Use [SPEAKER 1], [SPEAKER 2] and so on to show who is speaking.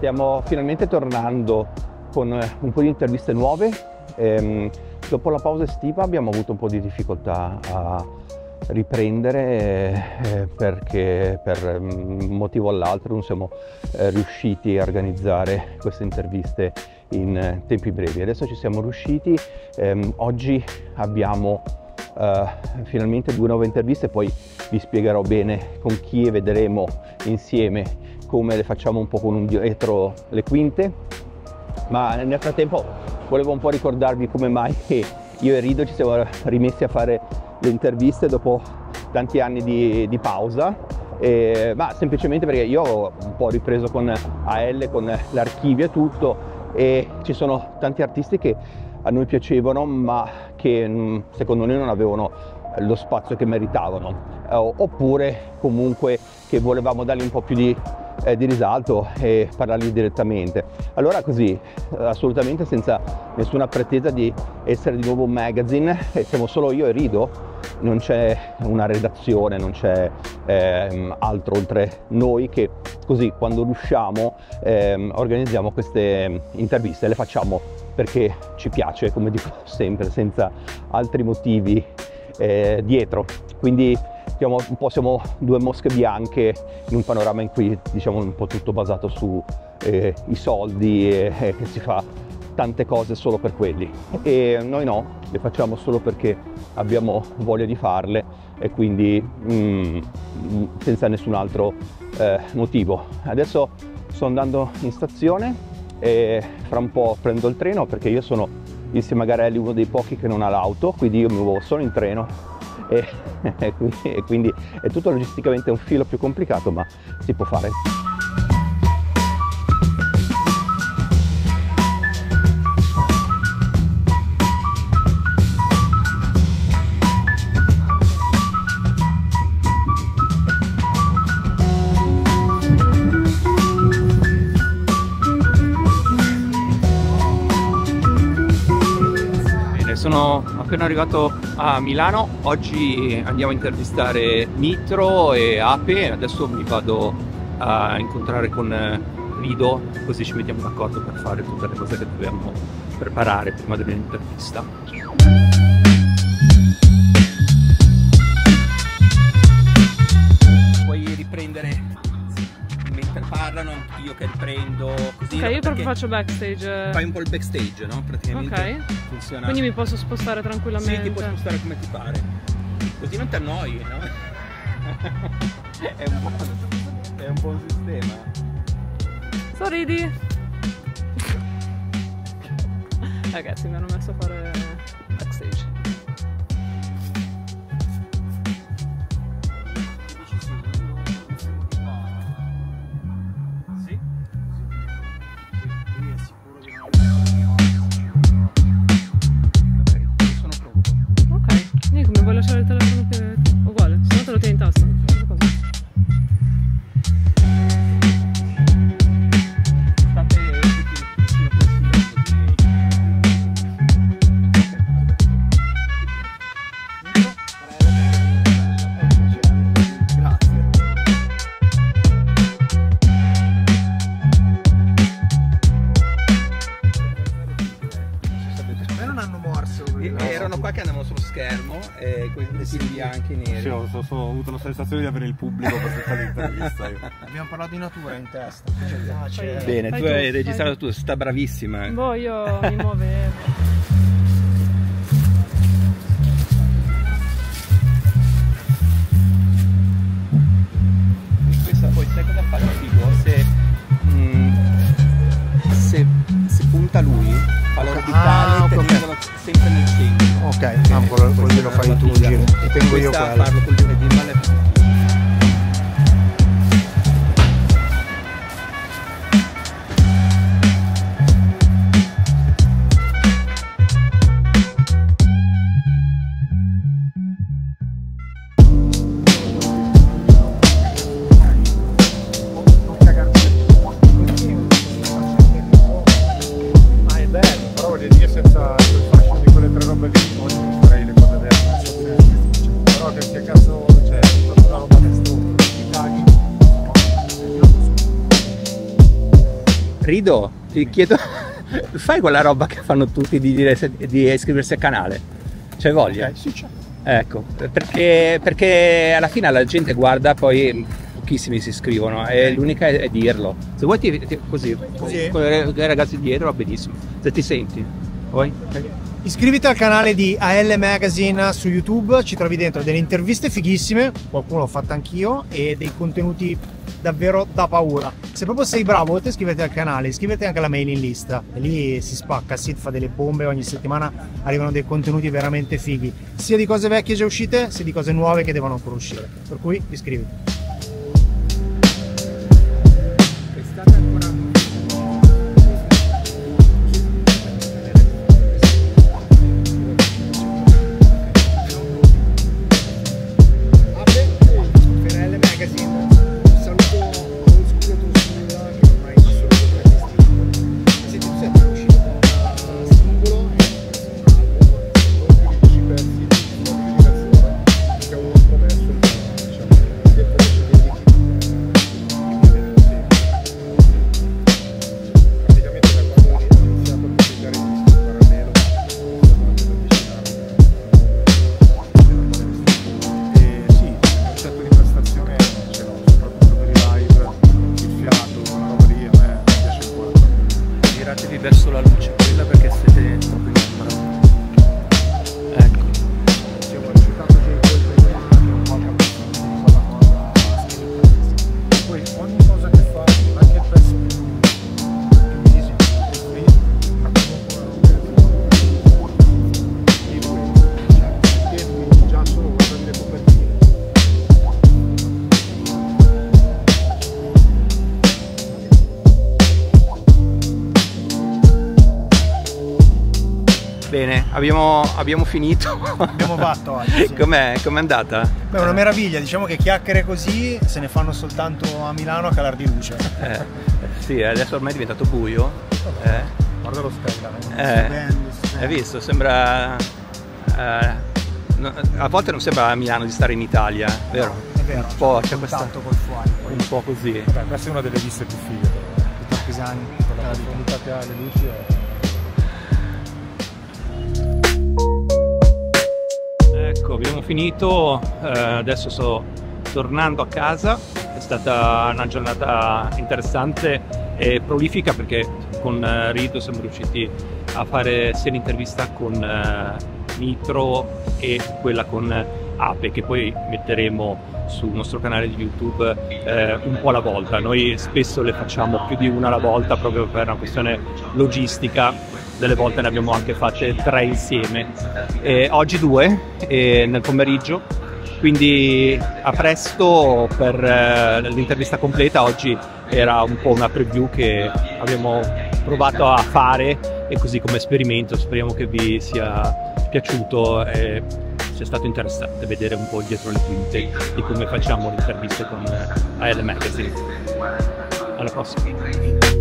[SPEAKER 1] Stiamo finalmente tornando con un po' di interviste nuove. Dopo la pausa estiva abbiamo avuto un po' di difficoltà a riprendere perché per un motivo o l'altro non siamo riusciti a organizzare queste interviste in tempi brevi. Adesso ci siamo riusciti. Oggi abbiamo finalmente 2 nuove interviste, poi vi spiegherò bene con chi e vedremo insieme come le facciamo un po' con un dietro le quinte. Ma nel frattempo volevo un po' ricordarvi come mai io e Rido ci siamo rimessi a fare le interviste dopo tanti anni di pausa, ma semplicemente perché io ho un po' ripreso con AL, con l'archivio e tutto, e ci sono tanti artisti che a noi piacevano ma che secondo noi non avevano lo spazio che meritavano, oppure comunque che volevamo dargli un po' più di risalto e parlargli direttamente. Allora così, assolutamente senza nessuna pretesa di essere di nuovo un magazine, siamo solo io e Rido, non c'è una redazione, non c'è altro oltre noi, che così quando riusciamo organizziamo queste interviste, le facciamo perché ci piace, come dico sempre, senza altri motivi dietro. Quindi siamo 2 mosche bianche in un panorama in cui diciamo un po' tutto basato su i soldi e che si fa tante cose solo per quelli, e noi no, le facciamo solo perché abbiamo voglia di farle e quindi senza nessun altro motivo. Adesso sto andando in stazione e fra un po' prendo il treno, perché io sono insieme a Garelli uno dei pochi che non ha l'auto, quindi io mi muovo solo in treno e quindi è tutto logisticamente un filo più complicato, ma si può fare. Sono appena arrivato a Milano, oggi andiamo a intervistare Nitro e Ape, adesso mi vado a incontrare con Rido, così ci mettiamo d'accordo per fare tutte le cose che dobbiamo preparare prima dell'intervista. Puoi riprendere mentre parlano, io che riprendo così.
[SPEAKER 2] Ok, io proprio faccio backstage.
[SPEAKER 1] Fai un po' il backstage, no? Praticamente
[SPEAKER 2] ok,
[SPEAKER 1] funziona.
[SPEAKER 2] quindi mi posso spostare tranquillamente.
[SPEAKER 1] Sì, ti puoi spostare come ti pare, così non ti annoi, no? è un buon sistema.
[SPEAKER 2] Sorridi. Ragazzi, mi hanno messo a fare backstage. Vuoi lasciare il telefono che uguale, se no te lo tieni in tasca.
[SPEAKER 1] Erano qua che andavano sullo schermo con i vestiti bianchi e neri.
[SPEAKER 3] Sì, ho avuto la sensazione di avere il pubblico per tutta l'intervista.
[SPEAKER 4] Abbiamo parlato di natura in testa.
[SPEAKER 1] Bene, tu hai registrato tu, sta bravissima.
[SPEAKER 2] Boh, io mi muovevo.
[SPEAKER 1] Questa poi sai cosa fa Figo? Se punta lui, fa l'orbitale, tenendolo sempre nel centro.
[SPEAKER 4] Ok, quello lo fai tu, giro, e tengo io qua.
[SPEAKER 1] Farlo col giro di male.
[SPEAKER 3] Senza il fascino di quelle 3 robe lì, non farei le cose vere. Però che sia cazzo, cioè,
[SPEAKER 1] Rido, ti chiedo, fai quella roba che fanno tutti di iscriversi al canale? C'hai voglia?
[SPEAKER 4] Sì, c'è.
[SPEAKER 1] Ecco, perché alla fine la gente guarda, poi pochissimi si iscrivono e l'unica è dirlo. Se vuoi così, con i ragazzi dietro va benissimo. Se ti senti, vuoi?
[SPEAKER 4] Iscriviti al canale di AL Magazine su YouTube, ci trovi dentro delle interviste fighissime, qualcuno l'ho fatta anch'io, e dei contenuti davvero da paura. Se proprio sei bravo, oltre a iscriverti al canale, iscriviti anche alla mailing list, e lì si spacca, Sid fa delle bombe, ogni settimana arrivano dei contenuti veramente fighi, sia di cose vecchie già uscite, sia di cose nuove che devono ancora uscire. Per cui iscriviti.
[SPEAKER 1] Verso la luce, quella perché siete troppo in ombra. Ecco.
[SPEAKER 4] Abbiamo rifiutato già un po' la cosa scritta. Poi ogni cosa che fa, anche il pezzo più easy, più free, ha comunque una lunghezza. Già solo guardare le copertine.
[SPEAKER 1] Bene, abbiamo finito.
[SPEAKER 4] Abbiamo fatto oggi. Sì.
[SPEAKER 1] Com'è andata?
[SPEAKER 4] Beh, una meraviglia, diciamo che chiacchiere così se ne fanno soltanto a Milano a calar di luce.
[SPEAKER 1] Sì, adesso ormai è diventato buio.
[SPEAKER 4] Guarda lo stella,
[SPEAKER 1] Hai visto? Sembra... a volte non sembra a Milano di stare in Italia, vero?
[SPEAKER 4] No, è vero,
[SPEAKER 1] un po' c'è questa...
[SPEAKER 4] col fuori.
[SPEAKER 1] Un po' così.
[SPEAKER 3] Beh, questa è una delle viste più fighe.
[SPEAKER 4] Tutti artigiani,
[SPEAKER 3] Puntate alle luci e...
[SPEAKER 1] Ecco, abbiamo finito, adesso sto tornando a casa, è stata una giornata interessante e prolifica perché con Rido siamo riusciti a fare sia l'intervista con Nitro e quella con Ape, che poi metteremo sul nostro canale di YouTube un po' alla volta. Noi spesso le facciamo più di una alla volta proprio per una questione logistica. Delle volte ne abbiamo anche fatte 3 insieme, oggi 2 nel pomeriggio, quindi a presto per l'intervista completa. Oggi era un po' una preview che abbiamo provato a fare e così come esperimento, speriamo che vi sia piaciuto e sia stato interessante vedere un po' dietro le quinte di come facciamo le interviste con AL Magazine. Alla prossima!